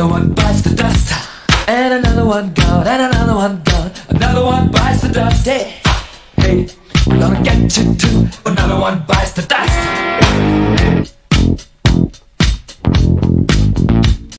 Another one bites the dust, and another one gone, and another one gone. Another one bites the dust. Hey, hey, we're gonna get you too.